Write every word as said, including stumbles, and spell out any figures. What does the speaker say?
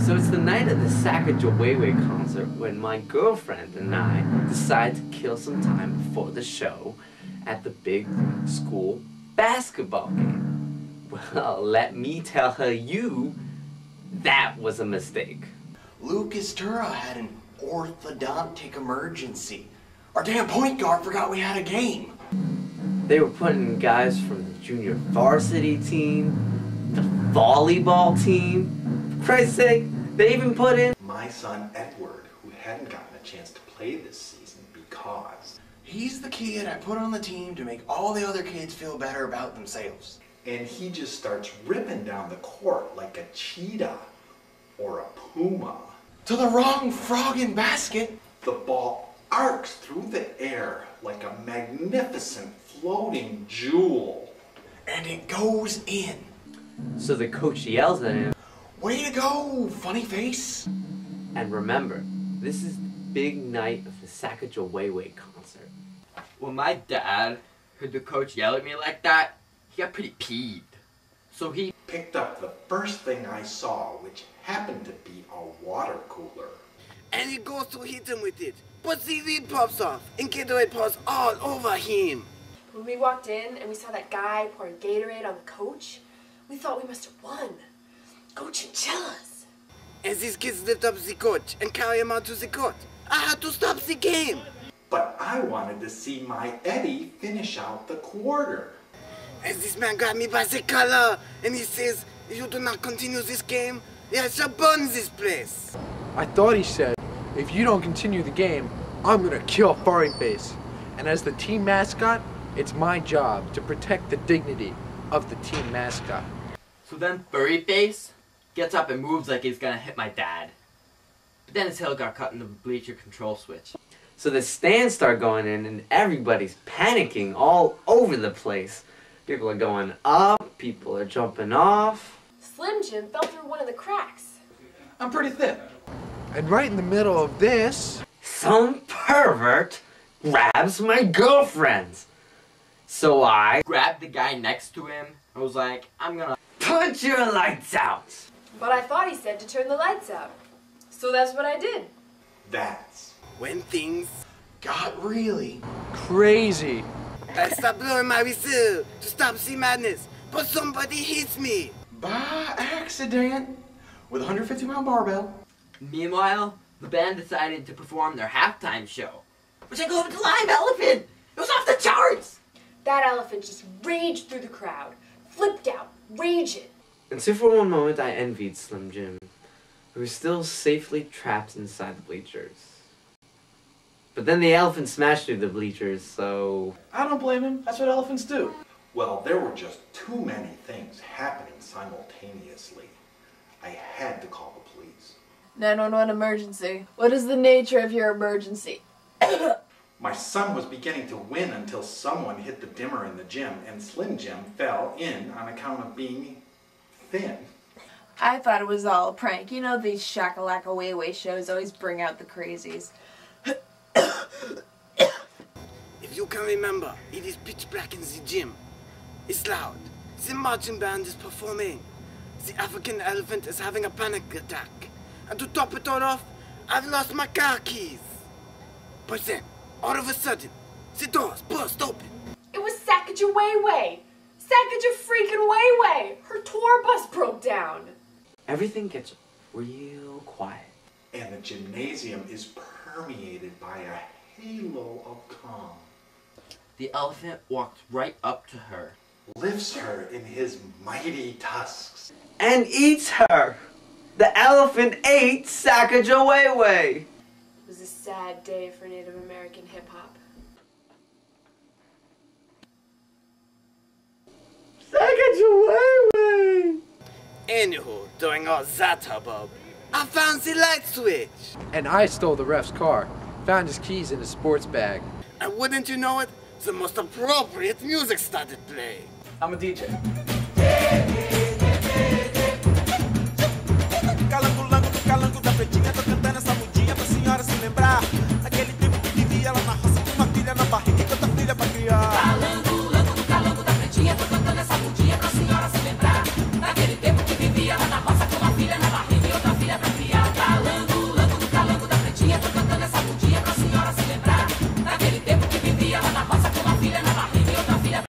So it's the night of the Sacagawea concert when my girlfriend and I decide to kill some time before the show at the big school basketball game. Well, let me tell her you, that was a mistake. Lucas Tura had an orthodontic emergency. Our damn point guard forgot we had a game. They were putting guys from the junior varsity team, the volleyball team. For Christ's sake, they even put in my son Edward, who hadn't gotten a chance to play this season because he's the kid I put on the team to make all the other kids feel better about themselves. And he just starts ripping down the court like a cheetah or a puma. To the wrong frogging basket. The ball arcs through the air like a magnificent floating jewel. And it goes in. So the coach yells at him, "Way to go, funny face!" And remember, this is the big night of the Sacagawea concert. When my dad heard the coach yell at me like that, he got pretty peeved. So he picked up the first thing I saw, which happened to be a water cooler. And he goes to hit him with it, but the lid pops off and Gatorade pours all over him. When we walked in and we saw that guy pouring Gatorade on the coach, we thought we must have won. Go Chinchillas! As these kids lift up the coach and carry him out to the court, I had to stop the game. But I wanted to see my Eddie finish out the quarter. As this man grabbed me by the collar and he says, "If you do not continue this game, I shall burn this place." I thought he said, "If you don't continue the game, I'm gonna kill Furry Face." And as the team mascot, it's my job to protect the dignity of the team mascot. So then Furry Face gets up and moves like he's gonna hit my dad. But then his heel got cut in the bleacher control switch. So the stands start going in and everybody's panicking all over the place. People are going up, people are jumping off. Slim Jim fell through one of the cracks. I'm pretty thin. And right in the middle of this, some pervert grabs my girlfriend. So I grabbed the guy next to him. I was like, I'm gonna put your lights out. But I thought he said to turn the lights out. So that's what I did. That's when things got really crazy. I stopped blowing my whistle to stop the madness, but somebody hits me. By accident. With a one hundred fifty pound barbell. Meanwhile, the band decided to perform their halftime show, which included Live Elephant. It was off the charts. That elephant just raged through the crowd, flipped out, raging. And so for one moment I envied Slim Jim, who was still safely trapped inside the bleachers. But then the elephant smashed through the bleachers, so I don't blame him. That's what elephants do. Well, there were just too many things happening simultaneously. I had to call the police. nine one one emergency. What is the nature of your emergency? My son was beginning to win until someone hit the dimmer in the gym and Slim Jim fell in on account of being thin. I thought it was all a prank. You know these Shakalaka Way Way shows always bring out the crazies. If you can remember, it is pitch black in the gym. It's loud. The marching band is performing. The African elephant is having a panic attack. And to top it all off, I've lost my car keys. But then, all of a sudden, the doors burst open. It was Sacagawea. Sacagawea freaking Way Way. Her tour bus broke down. everything gets real quiet. And the gymnasium is permeated by a halo of calm. The elephant walked right up to her, lifts her in his mighty tusks, and eats her. The elephant ate Sacagawea. It was a sad day for Native American hip-hop. Sacagawea. Anywho, during all that hubbub, I found the light switch. And I stole the ref's car, found his keys in his sports bag. And wouldn't you know it, the most appropriate music started playing. I'm a D J.